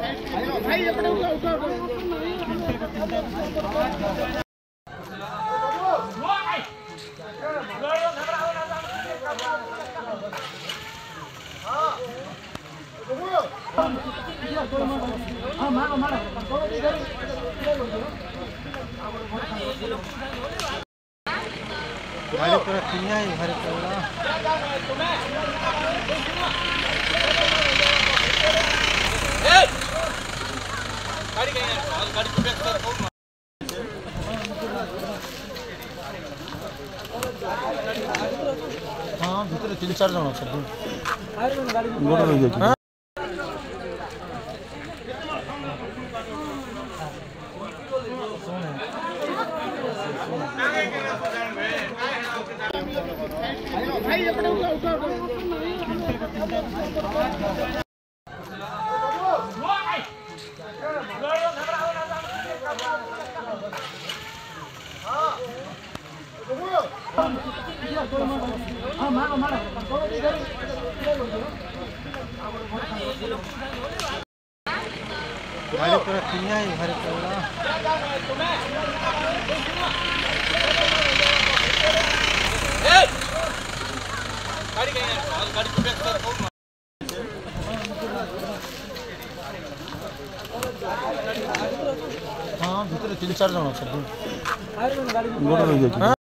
गाड़ी पूरा किया है घर पूरा गाड़ी गई है गाड़ी को बैक कर हां भीतर 3-4 जण अछन गोड़ लग जाय भाई अपने उठा मारो मारो गाड़ी पूरा किया है घर पूरा गाड़ी गई है गाड़ी को बैक कर हां भीतर 3-4 जण अछन गोड़ लग जाय